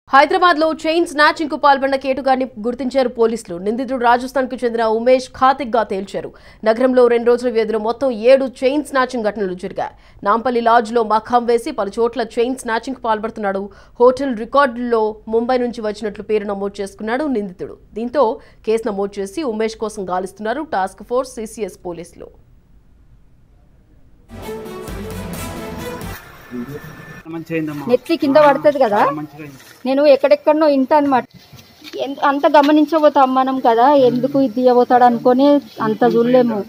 హైదరాబాద్ లో chain snatching కు పాల్పడిన కేటుగాన్ని గుర్తించారు పోలీసులు. నిందితుడు రాజస్థాన్ కు చెందిన ఉమేష్ ఖాతిక్ గా తేల్చారు. నగరంలో 2 రోజుల వ్యవధిలో మొత్తం 7 చైన్ స్నాచింగ్ ఘటనలు జరిగాయి. నాంపల్లి లాడ్జ్ లో మఖాం వేసి పలు చోట్ల చైన్ స్నాచింగ్ కు పాల్పడుతున్నాడు. హోటల్ రికార్డుల్లో ముంబై నుంచి వచ్చినట్లు పేరు నమోదు చేసుకున్నాడు నిందితుడు. దీంతో కేసు నమోదు చేసి ఉమేష్ కోసం గాలిస్తున్నారు టాస్క్ ఫోర్స్ సిసిఎస్ పోలీసులు. నెత్తి కింద పడుతుంది కదా, నేను ఎక్కడెక్కడనో ఇంట అనమాట. అంత గమనించబోతాం మనం కదా, ఎందుకు ఇది ఇవ్వబోతాడు అనుకొని అంత చూడలేము.